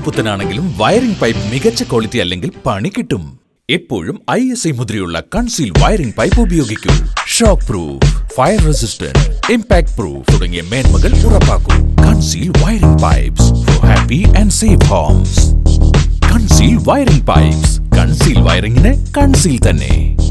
പുത്തനാണെങ്കിലും wiring pipe മികച്ച quality അല്ലെങ്കിൽ പണി കിട്ടും. എപ്പോഴും ISI മുദ്രയുള്ള കൺസീൽ വയറിംഗ് പൈപ്പ് ഉപയോഗിക്കൂ. Shock proof, fire resistant, impact proof തുടങ്ങിയ മേന്മകൾ ഉറപ്പാക്കൂ. Conceal wiring pipes for happy and safe homes. Conceal wiring pipes. Conceal വയറിംഗിന് കൺസീൽ തന്നെ.